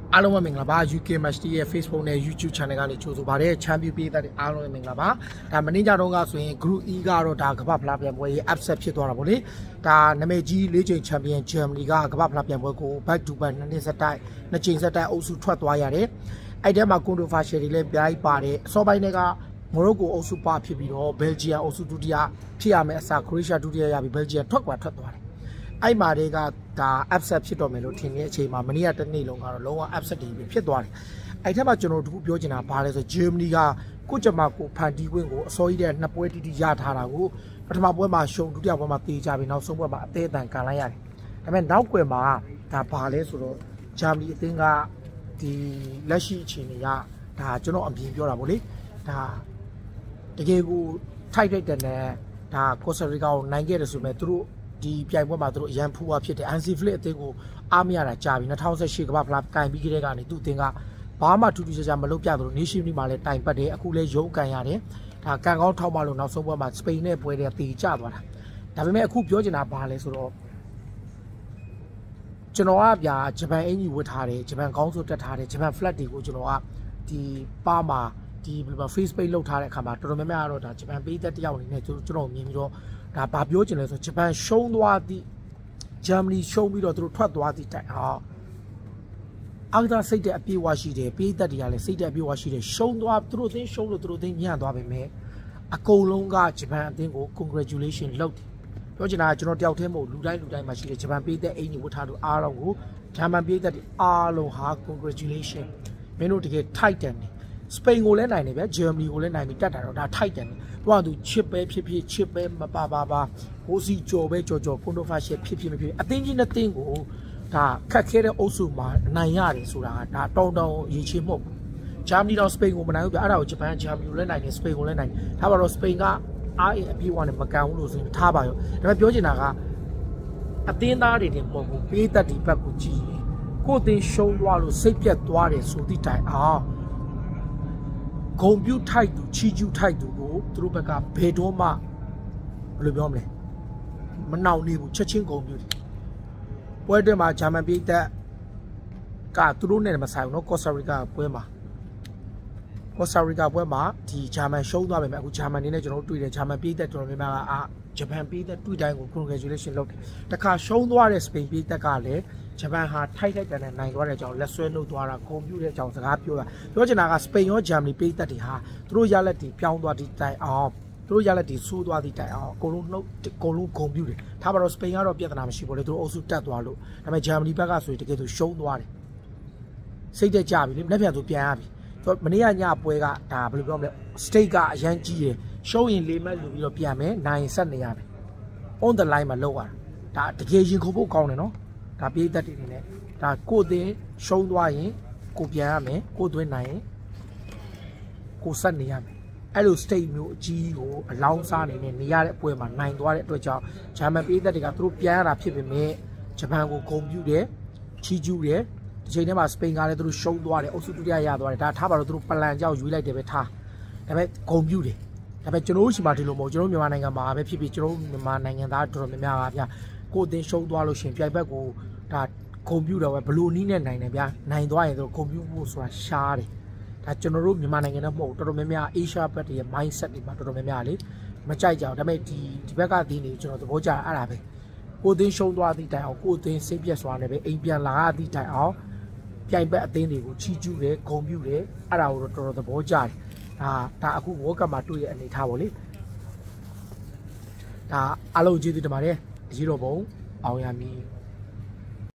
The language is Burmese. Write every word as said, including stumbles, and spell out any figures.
အားလုံးပဲမင်္ဂလာပါ ယူ ကေ Match ရဲ့ Facebook နဲ့ YouTube Channel ကနေကြိုဆိုပါရစေချန်ပီယံပေးတဲ့အားလုံးပဲမင်္ဂလာပါဒါမင်းကြတော့ကဆိုရင် Group E ကတော့ဒါကမ္ဘာဖလားပြိုင်ပွဲရဲ့ upset ဖြစ်သွားတာပေါ့လေဒါနာမည်ကြီးလေးချိန်ချန်ပီယံ Germany ကကမ္ဘာဖလားပြိုင်ပွဲကို back to back နှစ်နှစ်ဆက်တိုက်နှစ်ချိန်ဆက်တိုက်အုပ်စုထွက်သွားရတယ်အဲ့ထဲမှာ controversial တွေလည်းပြိုင်ပါတယ်အစောပိုင်းတွေကမိုရိုကိုအုပ်စုပါဖြစ်ပြီးတော့ Belgium အုပ်စုဒုတိယဖြစ်ရမယ်အစား Croatia ဒုတိယရပြီး Belgium ထွက်ကွာထွက်သွားတယ်အဲ့မှာတွေကဒါ upset ဖြစ်တော့မယ်လို့ထင်တဲ့အချိန်မှာမနေ့ကတနေ့လုံးကတော့လုံးဝ upset တွေဖြစ်သွားတယ်အဲ့ထက်မှကျွန်တော်တို့ပြောချင်တာဘာလဲဆို Germany ကကိုကြမကိုဖန်တီးခွင့်ကိုအစောကြီးတဲ့နှစ်ပွဲတီတီရထားတာကိုပထမပွဲမှာရှုံဒုတိယပွဲမှာတေးကြပြီးနောက်ဆုံးပွဲမှာအသေးအတန်ကန်လိုက်ရတယ်ဒါပေမဲ့နောက်ကွယ်မှာဒါဘာလဲဆိုတော့ Germany အသင်းကဒီလက်ရှိအခြေအနေကဒါကျွန်တော်အမြင်ပြောတာပေါ့လေဒါတကယ်ကိုထိုက်ထိုက်တန်တန်ဒါ Costa Rica ကိုနိုင်ခဲ့တယ်ဆိုပေမဲ့သူတို့ဒီပြိုင်ပွဲမှာသူတို့အရန်ဖူးအားဖြစ်တယ် Hansi Flick အသင်းကိုအားမရတာကြာပြီ၂၀၁၈ကမ္ဘာဖလားကင်ပြီးခဲ့တဲ့ကနေသူ့အသင်းကဘာမှထူးထူးခြားခြားမလုပ်ပြသလို Nation League မှာလည်းတိုင်ပတ်တယ်အခုလည်းရုံးကန်ရတယ်ဒါကန်ကောင်းထောက်မှလို့နောက်ဆုံးပွဲမှာစပိန်နဲ့ပွဲတွေတေကျသွားတာဒါပေမဲ့အခုပြောချင်တာဘာလဲဆိုတော့ကျွန်တော်ကဗျာဂျပန်အင်ကြီးဝတ်ထားတယ်ဂျပန်ကောင်းစိုးတက်ထားတယ်ဂျပန် flag တွေကိုကျွန်တော်ကဒီပါမှာဒီဘယ်လို face page လောက်ထားတဲ့အခါမှာတော်တော်များများတော့ဒါဂျပန်ပေးသက်တယောက်အနေနဲ့ကျွန်တော်မြင်ပြီးတော့ဒါဘာပြောချင်လဲဆိုဂျပန်ရှုံးသွားသည့်ဂျာမနီရှုံးပြီးတော့သူတို့ထွက်သွားသည့်တိုင်ဟာအောက်သားစိတ်တဲ့အပြေးဝရှိတယ်ပေးသက်တွေကလည်းစိတ်တဲ့အပြေးဝရှိတယ်ရှုံးသွားသူတို့အသင်းရှုံးလို့သူတို့အသင်းညံ့သွားပေမဲ့အကုန်လုံးကဂျပန်အသင်းကို congratulation လုပ်တယ်ပြောချင်တာကကျွန်တော်တယောက်တည်းမဟုတ်လူတိုင်းလူတိုင်းမှာရှိတယ်ဂျပန်ပေးသက်အင်ကြီးဝတ်ထားလို့အားလုံးကိုဂျာမန်ပေးသက်တွေအားလုံးဟာ congratulation မင်းတို့တကယ် Titan နေစပိန်ကိုလည်းနိုင်တယ်ဗျာဂျာမနီကိုလည်းနိုင်ပြီးတက်တာတော့ဒါ Titan နေသူကသူချစ်ပဲဖြစ်ဖြစ်ချစ်ပဲမပါပါပါဟိုစီကြော်ပဲကြော်ကြော်ကွန်ဒိုဖာရှယ်ဖြစ်ဖြစ်မဖြစ်အသင်းကြီးနှစ်သင်းကိုဒါခက်ခဲတဲ့အုပ်စုမှာနိုင်ရတယ်ဆိုတာကဒါတောင်းတောင်းရည်ချစ်မှုဂျာမနီတော့စပိန်ကိုမနိုင်ဘူးဗျအဲ့ဒါကိုဂျပန်ဂျာမနီကိုလည်းနိုင်တယ်စပိန်ကိုလည်းနိုင်တယ်ဒါပါတော့စပိန်ကအားအပြေးဝနဲ့မကန်ဘူးလို့ဆိုရင်ထားပါရောဒါပေမဲ့ပြောချင်တာကအသင်းသားတွေတင်မဟုတ်ဘူးပေးသက်ဒီဘက်ကိုကြည့်ကိုအသင်းရှုံးသွားလို့စိတ်ပြတ်သွားတယ်ဆိုသည့်တိုင်အောင်ဂုံပြူထိုက်သူချီကျူးထိုက်သူကိုသူတို့ဘက်ကဘယ်တော့မှဘယ်လိုပြောမလဲမနှောင်နေဘူးချက်ချင်းဂုံပြူတယ်ပွဲတွင်မှာဂျာမန်ပြည်သက်ကသူတို့နဲ့မဆိုင်ဘူးเนาะကော့စတာရီကာပွဲမှာကော့စတာရီကာပွဲမှာဒီဂျာမန်ရှုံးသွားပေမဲ့အခုဂျာမန်နေနဲ့ကျွန်တော်တို့တွေ့တယ်ဂျာမန်ပြည်သက်တော်တော်များများကအာဂျပန်ပြည်သက်တွေ့တိုင်းကို congratulation လုပ်တယ်တခါရှုံးသွားတဲ့စပိန်ပြည်သက်ကလည်းဂျပန်ဟာထိုက်ထိုက်တန်တန်နိုင်သွားတဲ့အကြောင်းလက်ဆွဲနှုတ်သွားတာဂုံပြူတဲ့အကြောင်းစကားပြောတာပြောချင်တာကစပိန်ရောဂျာမနီပြည်သက်တွေဟာသူတို့ရလက်တွေပြောင်းသွားသည့်တိုင်အောင်သူတို့ရလက်တွေဆိုးသွားသည့်တိုင်အောင်အကုန်လုံးနှုတ်အကုန်လုံးဂုံပြူတယ်ထားပါတော့စပိန်ကတော့ပြဿနာမရှိဘူးလေသူတို့အုပ်စုတက်သွားလို့ဒါပေမဲ့ဂျာမနီဘက်ကဆိုရင်တကယ်သူရှုံးသွားတယ်စိတ်တက်ကြပြီလေလက်ပြန်သူပြန်ရပြီဆိုမနေ့ကညပွဲကဒါဘယ်လိုပြောမလဲ state ကအရန်ကြီးတယ်ရှုံးရင်လေးမဲ့လူပြီးတော့ပြန်မယ်နိုင်ဆက်နေရပြီ on the line မှာလောက်ရတာဒါတကယ်ရင်ခုဖို့ကောင်းတယ်နော်ဒါပြေးသက်တွေနေဒါကိုအသင်းရှုံးသွားရင်ကိုပြန်ရမယ်ကိုသွင်းနိုင်ရင်ကိုဆက်နေရမယ်အဲ့လို state မျိုးအကြီးကိုအလောင်းစားနေနေနေရတဲ့အပွဲမှာနိုင်သွားတဲ့အတွက်ကြောင့်ဂျာမန်ပြေးသက်တွေကသူတို့ပြန်ရတာဖြစ်ပေမဲ့ဂျပန်ကိုဂုံပြူတယ်ချီကျူးတယ်ဒီချိန်ထဲမှာစပိန်ကလည်းသူတို့ရှုံးသွားတယ်အုပ်စုဒုတိယရသွားတယ်ဒါထားပါတော့သူတို့ပလန်ကြောက်ရွေးလိုက်တယ်ပဲထားဒါပေမဲ့ဂုံပြူတယ်ဒါပေမဲ့ကျွန်တော်တို့ရှိမှဒီလိုမဟုတ်ကျွန်တော်မြန်မာနိုင်ငံမှာပဲဖြစ်ဖြစ်ကျွန်တော်မြန်မာနိုင်ငံသားတော်တော်များများပါဗျာကိုအသင်းရှုံးသွားလို့ရှင်ပြိုင်ဘက်ကိုဒါကွန်ပျူတာပဲဘလို့နီးနဲ့နိုင်တယ်ဗျာနိုင်သွားရင်တော့ကွန်ပျူတာဆိုတာရှားတယ်ဒါကျွန်တော်တို့မြန်မာနိုင်ငံနဲ့မဟုတ်တော်တော်များများအေရှားဘက်တွေရဲ့ mindset တွေမှာတော်တော်များများလေမကြိုက်ကြဘူးဒါပေမဲ့ဒီဒီဘက်ကသင်းတွေကျွန်တော်သဘောကျအဲ့ဒါပဲကိုအသင်းရှုံးသွားသည့်တိုင်အောင်ကိုအသင်းစိတ်ပြတ်စွာနဲ့ပဲအိမ်ပြန်လာသည့်တိုင်အောင်ပြိုင်ဘက်အသင်းတွေကိုချီကျူးတယ်ဂုံပြူတယ်အဲ့ဒါကိုတော့တော်တော်သဘောကျတယ်ဒါဒါအခု World Cup မှာတွေ့ရအနေထားပေါ့လေဒါအားလုံးကျေးဇူးတင်ပါတယ်အကြီးတော်ဘုံအောင်ရမည်